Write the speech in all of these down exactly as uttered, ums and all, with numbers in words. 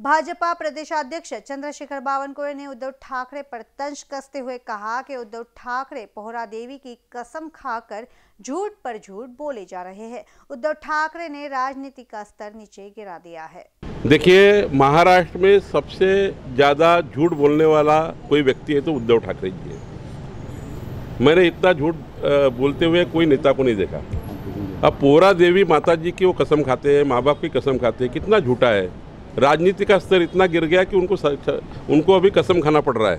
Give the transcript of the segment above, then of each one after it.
भाजपा प्रदेशाध्यक्ष चंद्रशेखर बावनकुळे ने उद्धव ठाकरे पर तंज कसते हुए कहा कि उद्धव ठाकरे पोहरा देवी की कसम खाकर झूठ पर झूठ बोले जा रहे हैं। उद्धव ठाकरे ने राजनीति का स्तर नीचे गिरा दिया है। देखिए, महाराष्ट्र में सबसे ज़्यादा झूठ बोलने वाला कोई व्यक्ति है तो उद्धव ठाकरे जी है। मैंने इतना झूठ बोलते हुए कोई नेता को नहीं देखा। अब पोहरा देवी माता जी की वो कसम खाते हैं, माँ बाप की कसम खाते हैं, कितना झूठा है। राजनीति का स्तर इतना गिर गया कि उनको उनको अभी कसम खाना पड़ रहा है।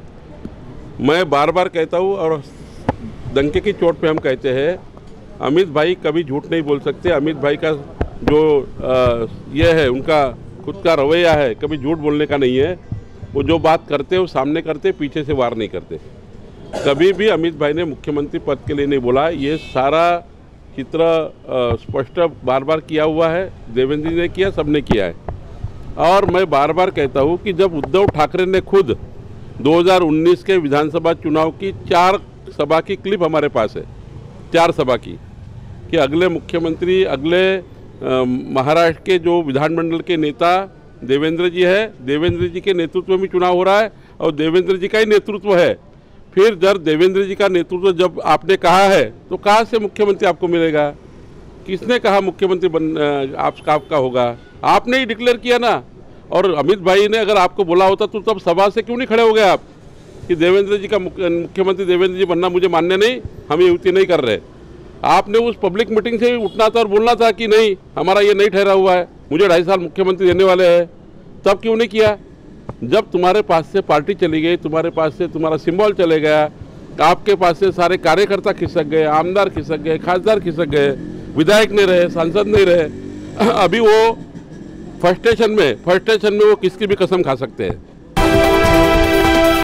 मैं बार बार कहता हूँ और डंके की चोट पे हम कहते हैं, अमित भाई कभी झूठ नहीं बोल सकते। अमित भाई का जो ये है, उनका खुद का रवैया है, कभी झूठ बोलने का नहीं है। वो जो बात करते हैं वो सामने करते, पीछे से वार नहीं करते। कभी भी अमित भाई ने मुख्यमंत्री पद के लिए नहीं बोला। ये सारा चित्र स्पष्ट बार बार किया हुआ है, देवेंद्र जी ने किया, सबने किया है। और मैं बार बार कहता हूँ कि जब उद्धव ठाकरे ने खुद दो हज़ार उन्नीस के विधानसभा चुनाव की चार सभा की क्लिप हमारे पास है, चार सभा की, कि अगले मुख्यमंत्री, अगले महाराष्ट्र के जो विधानमंडल के नेता देवेंद्र जी है, देवेंद्र जी के नेतृत्व में चुनाव हो रहा है और देवेंद्र जी का ही नेतृत्व है। फिर जब देवेंद्र जी का नेतृत्व जब आपने कहा है तो कहाँ से मुख्यमंत्री आपको मिलेगा? किसने कहा मुख्यमंत्री बन आप आपका होगा? आपने ही डिक्लेयर किया ना। और अमित भाई ने अगर आपको बोला होता तो तब सभा से क्यों नहीं खड़े हो गए आप कि देवेंद्र जी का मुख्यमंत्री देवेंद्र जी बनना मुझे मान्य नहीं, हम ये युति नहीं कर रहे। आपने उस पब्लिक मीटिंग से उठना था और बोलना था कि नहीं, हमारा ये नहीं ठहरा हुआ है, मुझे ढाई साल मुख्यमंत्री देने वाले हैं। तब क्यों नहीं किया? जब तुम्हारे पास से पार्टी चली गई, तुम्हारे पास से तुम्हारा सिंबल चले गया, आपके पास से सारे कार्यकर्ता खिसक गए, आमदार खिसक गए, खासदार खिसक गए, विधायक नहीं रहे, सांसद नहीं रहे, अभी वो फ्रस्ट्रेशन में फ्रस्ट्रेशन में वो किसकी भी कसम खा सकते हैं।